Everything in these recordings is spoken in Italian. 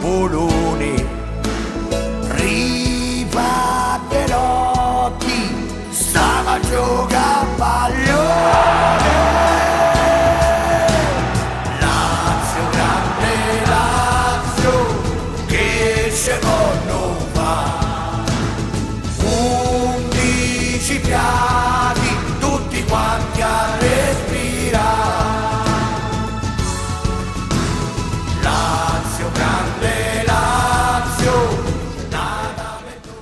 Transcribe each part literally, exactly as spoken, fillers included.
cupoloni, riva Perotti stava a giocare a pallone. Lazio, grande Lazio, che secondo fa undici piatti tutti quanti a respirare. Lazio, grande Lazio, nada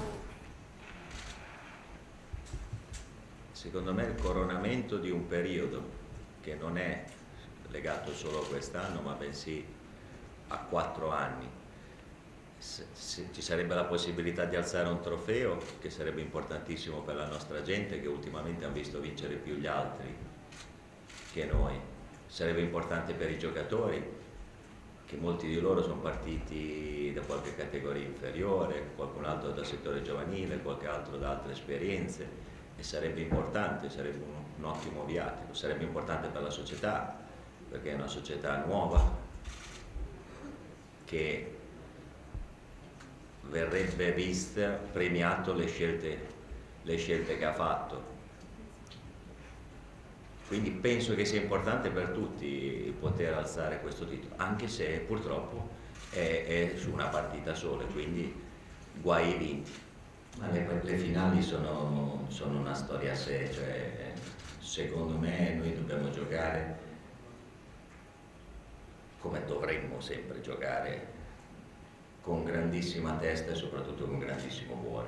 Secondo me il coronamento di un periodo che non è legato solo a quest'anno ma bensì a quattro anni. Se, se ci sarebbe la possibilità di alzare un trofeo, che sarebbe importantissimo per la nostra gente, che ultimamente hanno visto vincere più gli altri che noi. Sarebbe importante per i giocatori, che molti di loro sono partiti da qualche categoria inferiore, qualcun altro dal settore giovanile, qualche altro da altre esperienze, e sarebbe importante, sarebbe un, un ottimo viatico. Sarebbe importante per la società, perché è una società nuova che verrebbe vista, premiato le scelte, le scelte che ha fatto. Quindi penso che sia importante per tutti poter alzare questo titolo, anche se purtroppo è, è su una partita sola, quindi guai vinti. Ma le, le finali sono, sono una storia a sé, cioè, secondo me noi dobbiamo giocare come dovremmo sempre giocare, con grandissima testa e soprattutto con grandissimo cuore.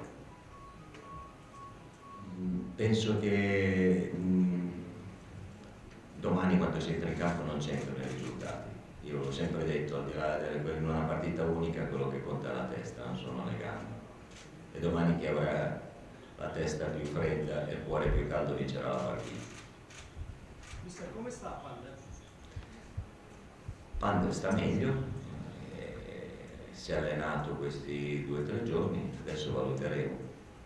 Penso che mh, domani quando si entra in campo non c'entrano i risultati. Io l'ho sempre detto, al di là di una partita unica quello che conta è la testa, non sono le gambe. E domani chi avrà la testa più fredda e il cuore più caldo vincerà la partita. Mister, come sta Pande? Pande sta meglio. Si è allenato questi due o tre giorni, adesso valuteremo.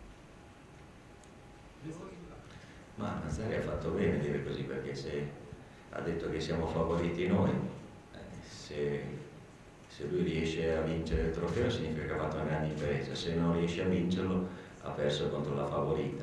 Ma Mazzari ha fatto bene dire così, perché se ha detto che siamo favoriti noi, se, se lui riesce a vincere il trofeo significa che ha fatto una grande impresa, se non riesce a vincerlo ha perso contro la favorita.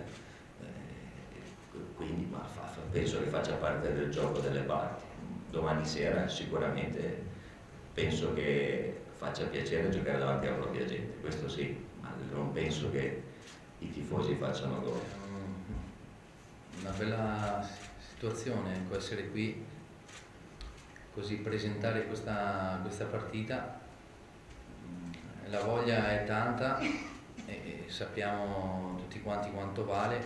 Quindi ma fa, penso che faccia parte del gioco delle parti. Domani sera sicuramente penso che faccia piacere giocare davanti alla propria gente, questo sì, ma non penso che i tifosi facciano gol. Una bella situazione ecco, essere qui, così presentare questa, questa partita. La voglia è tanta e sappiamo tutti quanti quanto vale,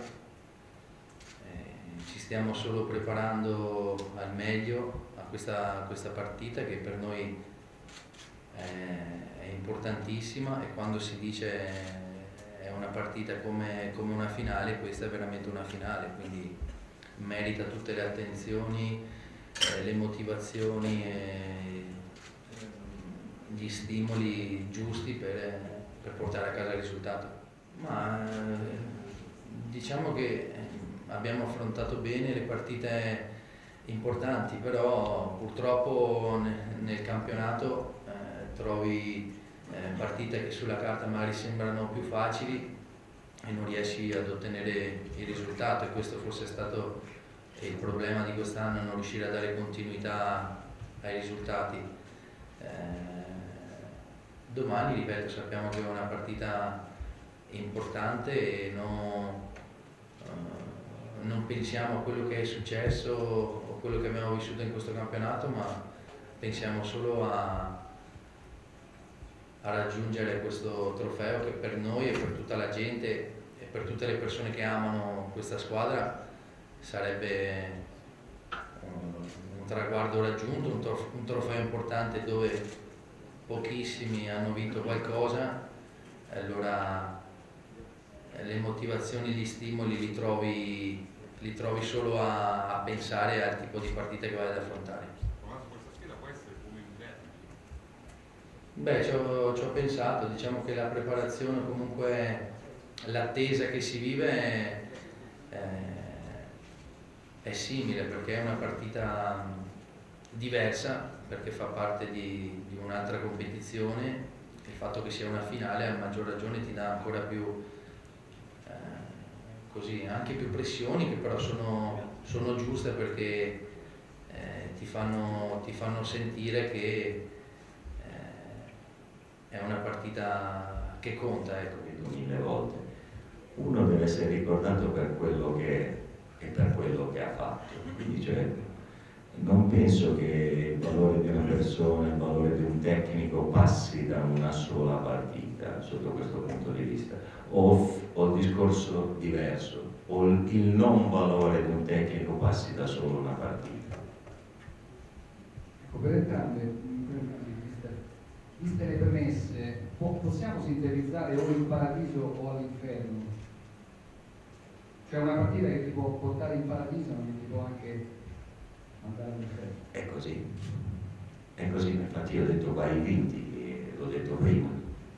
e ci stiamo solo preparando al meglio a questa, a questa partita che per noi è importantissima, e quando si dice è una partita come, come una finale, questa è veramente una finale, quindi merita tutte le attenzioni, eh, le motivazioni e gli stimoli giusti per, per portare a casa il risultato. Ma diciamo che abbiamo affrontato bene le partite importanti, però purtroppo nel campionato trovi eh, partite che sulla carta magari sembrano più facili e non riesci ad ottenere il risultato, e questo forse è stato il problema di quest'anno, non riuscire a dare continuità ai risultati. Eh, domani, ripeto, sappiamo che è una partita importante e non, eh, non pensiamo a quello che è successo o a quello che abbiamo vissuto in questo campionato, ma pensiamo solo a a raggiungere questo trofeo che per noi e per tutta la gente e per tutte le persone che amano questa squadra sarebbe un, un traguardo raggiunto, un, trof un trofeo importante dove pochissimi hanno vinto qualcosa, e allora le motivazioni, gli stimoli li trovi, li trovi solo a, a pensare al tipo di partita che vai ad affrontare. Beh, ci ho, ci ho pensato, diciamo che la preparazione, comunque l'attesa che si vive è, è, è simile, perché è una partita diversa, perché fa parte di, di un'altra competizione il fatto che sia una finale a maggior ragione ti dà ancora più eh, così, anche più pressioni, che però sono, sono giuste, perché eh, ti, fanno, ti fanno sentire che eh, è una partita che conta, ecco. Mille volte. Uno deve essere ricordato per quello che è e per quello che ha fatto. Quindi cioè, non penso che il valore di una persona, il valore di un tecnico passi da una sola partita sotto questo punto di vista. O, o il discorso diverso, o il, il non valore di un tecnico passi da solo una partita. Ecco, per entrambe, viste le premesse, possiamo sintetizzare o in paradiso o all'inferno? Cioè una partita che ti può portare in paradiso ma che ti può anche mandare all'inferno. È così, è così, infatti io ho detto vai vinti, l'ho detto prima.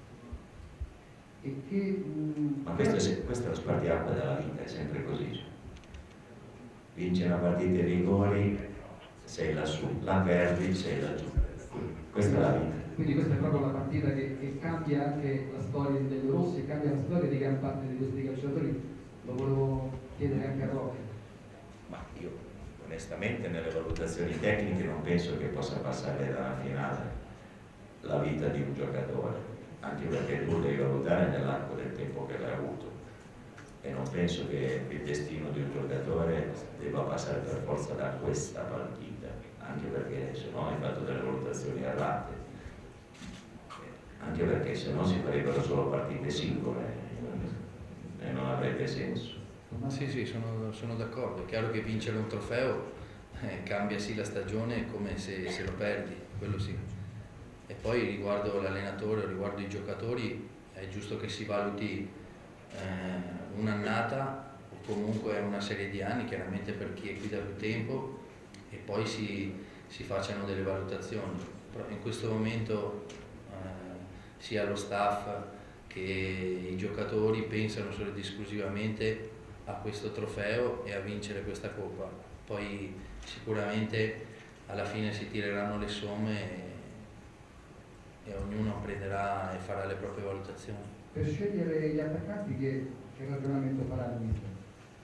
E che, mh, Ma questo è, questo è lo spartiacque della vita, è sempre così. Vinci una partita ai rigori, sei lassù, la perdi, sei laggiù. Questa è la vita. Quindi questa è proprio la partita che, che cambia anche la storia di Delio Rossi e cambia la storia di gran parte di questi calciatori. Lo volevo chiedere anche a Rocchi. Ma io onestamente nelle valutazioni tecniche non penso che possa passare dalla finale la vita di un giocatore, anche perché tu devi valutare nell'arco del tempo che l'hai avuto, e non penso che il destino di un giocatore debba passare per forza da questa partita, anche perché se no hai fatto delle valutazioni errate, anche perché se no si farebbero solo partite singole e non avrebbe senso. Sì, sì, sono, sono d'accordo. È chiaro che vincere un trofeo eh, cambia sì la stagione come se, se lo perdi, quello sì. E poi riguardo l'allenatore, riguardo i giocatori, è giusto che si valuti eh, un'annata o comunque una serie di anni, chiaramente per chi è qui da più tempo, e poi si, si facciano delle valutazioni. Però in questo momento eh, sia lo staff che i giocatori pensano solo ed esclusivamente a questo trofeo e a vincere questa coppa. Poi sicuramente alla fine si tireranno le somme e, e ognuno prenderà e farà le proprie valutazioni. Per scegliere gli attaccanti che, che ragionamento farà il mister?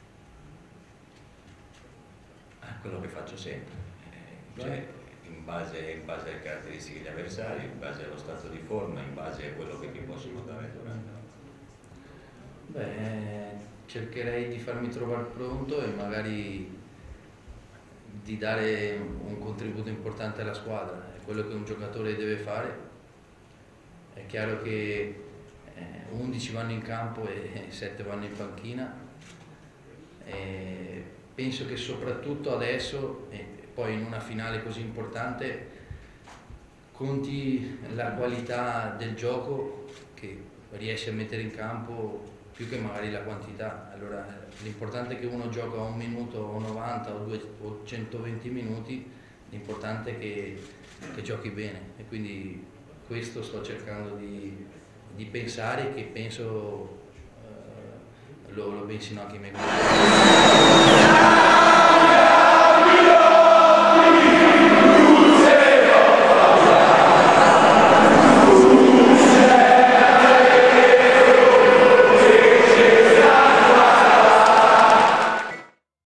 Ah, quello che faccio sempre, eh, cioè in base, in base alle caratteristiche degli avversari, in base allo stato di forma, in base a quello che ti possono dare durante la Beh, cercherei di farmi trovare pronto e magari di dare un contributo importante alla squadra. È quello che un giocatore deve fare. È chiaro che eh, undici vanno in campo e sette vanno in panchina. E penso che soprattutto adesso, e poi in una finale così importante, conti la qualità del gioco che riesci a mettere in campo più che magari la quantità. Allora l'importante è che uno gioca un minuto o novanta o, due, o centoventi minuti, l'importante è che, che giochi bene, e quindi questo sto cercando di, di pensare, che penso eh, lo, lo pensino anche i miei colleghi.